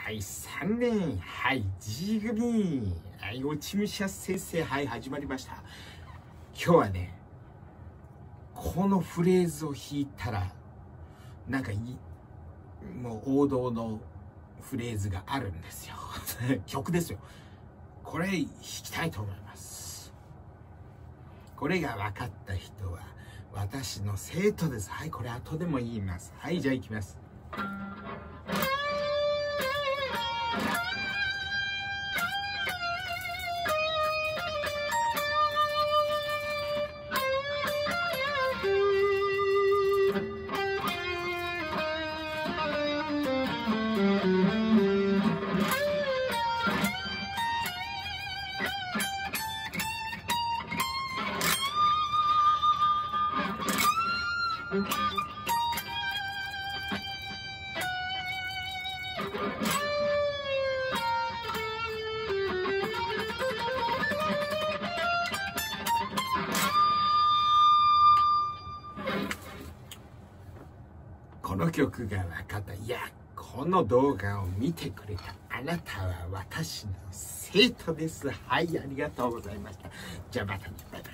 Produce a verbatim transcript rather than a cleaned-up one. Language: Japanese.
はい、さんねん、はい、G 組、はい、落ち武者先生、はい、始まりました。今日はね、このフレーズを弾いたら、なんかい、もう王道のフレーズがあるんですよ。曲ですよ。これ弾きたいと思います。これが分かった人は、私の生徒です。はい、これ後でも言います。はい、じゃあ行きます。この曲が分かった。いや、この動画を見てくれたあなたは私の生徒です。はい、ありがとうございました。じゃあまたね。バイバイ。